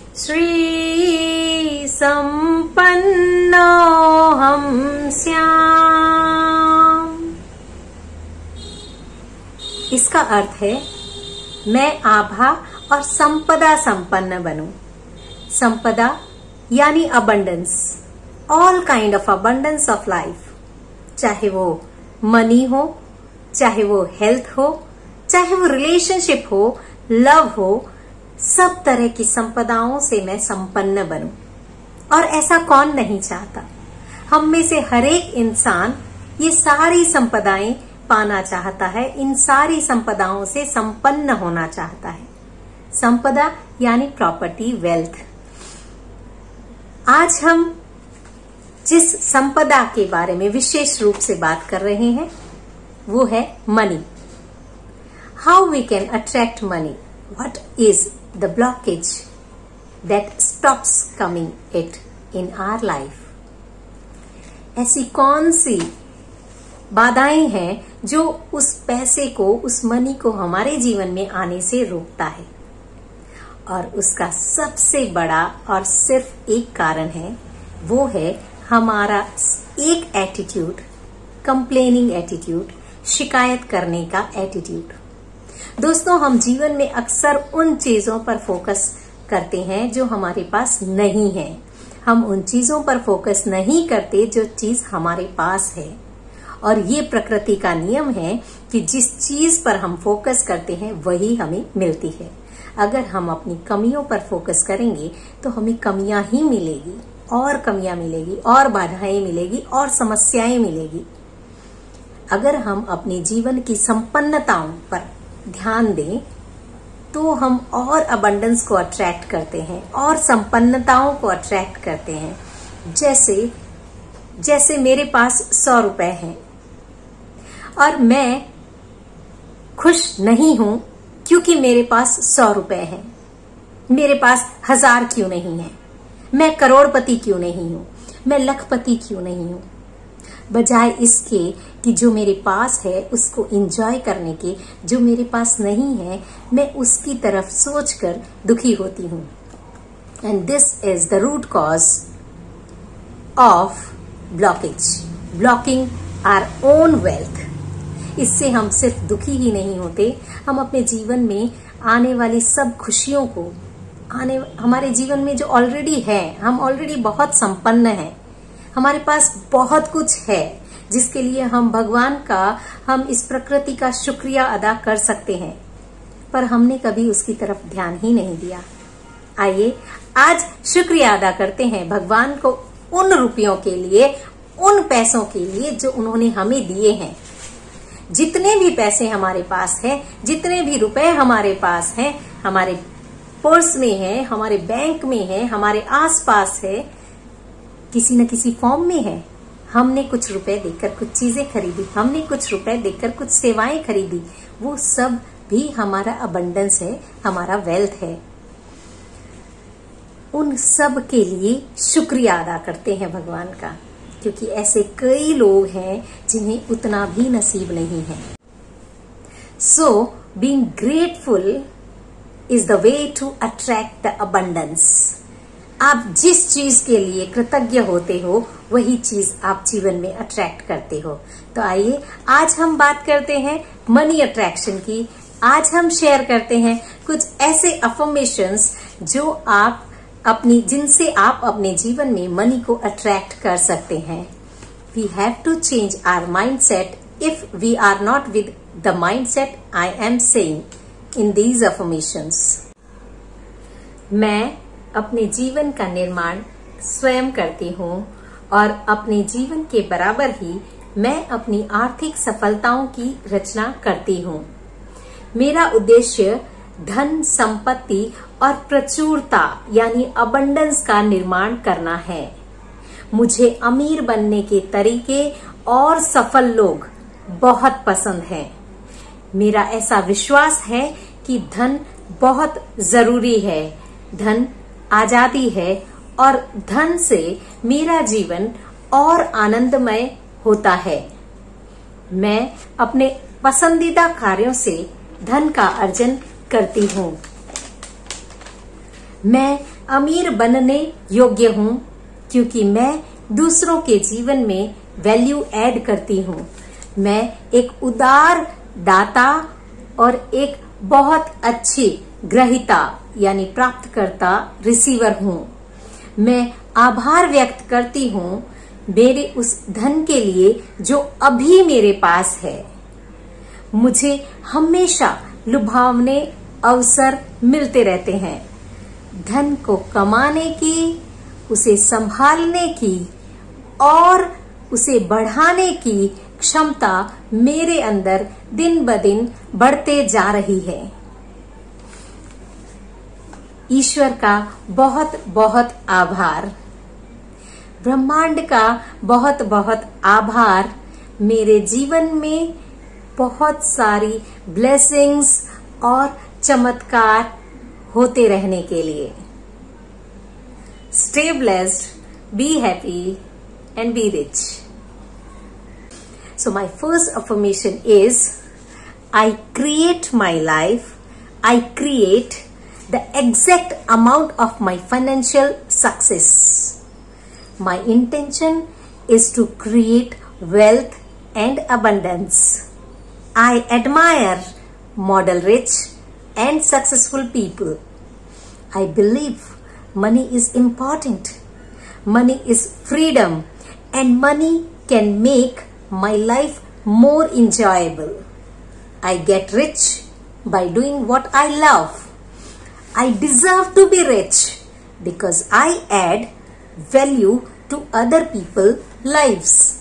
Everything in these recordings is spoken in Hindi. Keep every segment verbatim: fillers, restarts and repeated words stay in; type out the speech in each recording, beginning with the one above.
श्री संपन्नो हम स्याम। इसका अर्थ है मैं आभा और संपदा संपन्न बनूं। संपदा यानी abundance, all kind of abundance of life, चाहे वो मनी हो, चाहे वो हेल्थ हो, चाहे वो रिलेशनशिप हो, लव हो, सब तरह की संपदाओं से मैं संपन्न बनूं। और ऐसा कौन नहीं चाहता? हम में से हर एक इंसान ये सारी संपदाएं पाना चाहता है, इन सारी संपदाओं से संपन्न होना चाहता है। संपदा यानी प्रॉपर्टी, वेल्थ। आज हम जिस संपदा के बारे में विशेष रूप से बात कर रहे हैं वो है money. How we can attract money? What is the blockage that stops coming it in our life? ऐसी कौन सी बाधाएं हैं जो उस पैसे को, उस मनी को हमारे जीवन में आने से रोकता है? और उसका सबसे बड़ा और सिर्फ एक कारण है, वो है हमारा एक एटीट्यूड, कंप्लेनिंग एटीट्यूड, शिकायत करने का एटीट्यूड। दोस्तों, हम जीवन में अक्सर उन चीजों पर फोकस करते हैं जो हमारे पास नहीं है। हम उन चीजों पर फोकस नहीं करते जो चीज हमारे पास है। और ये प्रकृति का नियम है कि जिस चीज पर हम फोकस करते हैं वही हमें मिलती है। अगर हम अपनी कमियों पर फोकस करेंगे तो हमें कमियां ही मिलेगी, और कमियां मिलेगी, और बाधाएं मिलेगी, और समस्याएं मिलेगी। अगर हम अपने जीवन की संपन्नताओं पर ध्यान दें तो हम और अबंडेंस को अट्रैक्ट करते हैं, और संपन्नताओं को अट्रैक्ट करते हैं। जैसे जैसे मेरे पास सौ रुपए हैं और मैं खुश नहीं हूं क्योंकि मेरे पास सौ रुपए हैं। मेरे पास हजार क्यों नहीं है? मैं करोड़पति क्यों नहीं हूं? मैं लखपति क्यों नहीं हूं? बजाय इसके कि जो मेरे पास है उसको एंजॉय करने के, जो मेरे पास नहीं है मैं उसकी तरफ सोचकर दुखी होती हूं। And this is the root cause of blockage, blocking our own wealth. इससे हम सिर्फ दुखी ही नहीं होते, हम अपने जीवन में आने वाली सब खुशियों को, आने हमारे जीवन में जो ऑलरेडी है, हम ऑलरेडी बहुत संपन्न हैं, हमारे पास बहुत कुछ है जिसके लिए हम भगवान का, हम इस प्रकृति का शुक्रिया अदा कर सकते हैं, पर हमने कभी उसकी तरफ ध्यान ही नहीं दिया। आइए आज शुक्रिया अदा करते हैं भगवान को उन रुपयों के लिए, उन पैसों के लिए जो उन्होंने हमें दिए हैं। जितने भी पैसे हमारे पास हैं, जितने भी रुपए हमारे पास हैं, हमारे पर्स में है, हमारे बैंक में है, हमारे आसपास है, किसी न किसी फॉर्म में है। हमने कुछ रुपए देकर कुछ चीजें खरीदी, हमने कुछ रुपए देकर कुछ सेवाएं खरीदी, वो सब भी हमारा अबंडेंस है, हमारा वेल्थ है। उन सब के लिए शुक्रिया अदा करते हैं भगवान का, क्योंकि ऐसे कई लोग हैं जिन्हें उतना भी नसीब नहीं है। So being grateful is the way to attract the abundance. आप जिस चीज के लिए कृतज्ञ होते हो वही चीज आप जीवन में अट्रैक्ट करते हो। तो आइए आज हम बात करते हैं मनी अट्रैक्शन की। आज हम शेयर करते हैं कुछ ऐसे अफर्मेशंस जो आप अपनी जिनसे आप अपने जीवन में मनी को अट्रैक्ट कर सकते हैं। We have to change our mindset if we are not with the mindset I am saying in these affirmations. मैं अपने जीवन का निर्माण स्वयं करती हूँ और अपने जीवन के बराबर ही मैं अपनी आर्थिक सफलताओं की रचना करती हूँ। मेरा उद्देश्य धन, संपत्ति और प्रचुरता यानी अबंडेंस का निर्माण करना है। मुझे अमीर बनने के तरीके और सफल लोग बहुत पसंद हैं। मेरा ऐसा विश्वास है कि धन बहुत जरूरी है, धन आजादी है और धन से मेरा जीवन और आनंदमय होता है। मैं अपने पसंदीदा कार्यों से धन का अर्जन करती हूँ। मैं अमीर बनने योग्य हूँ क्योंकि मैं दूसरों के जीवन में वैल्यू ऐड करती हूँ। मैं एक उदार दाता और एक बहुत अच्छी ग्रहीता यानी प्राप्तकर्ता रिसीवर हूँ। मैं आभार व्यक्त करती हूँ मेरे उस धन के लिए जो अभी मेरे पास है। मुझे हमेशा लुभावने अवसर मिलते रहते हैं। धन को कमाने की, उसे संभालने की और उसे बढ़ाने की क्षमता मेरे अंदर दिन ब दिन बढ़ते जा रही है। ईश्वर का बहुत बहुत आभार, ब्रह्मांड का बहुत बहुत आभार मेरे जीवन में बहुत सारी ब्लेसिंग्स और चमत्कार होते रहने के लिए। Stay blessed, be happy and be rich. So my first affirmation is, I create my life, I create the exact amount of my financial success. My intention is to create wealth and abundance. I admire model rich and successful people. I believe money is important. Money is freedom. And money can make my life more enjoyable. I get rich by doing what I love. I deserve to be rich because I add value to other people's lives.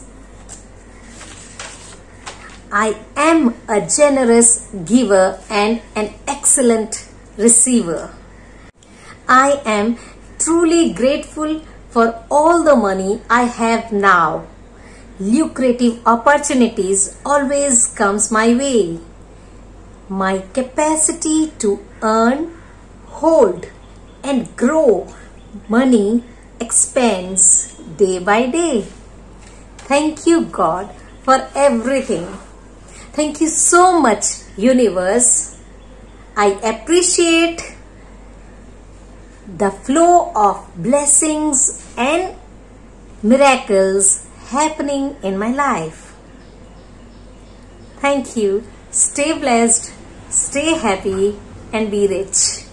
I am a generous giver and an excellent receiver. I am truly grateful for all the money I have now. Lucrative opportunities always comes my way. My capacity to earn, hold and grow money expands day by day. Thank you, God, for everything. Thank you so much, universe. I appreciate the flow of blessings and miracles happening in my life. Thank you. Stay blessed, stay happy and be rich.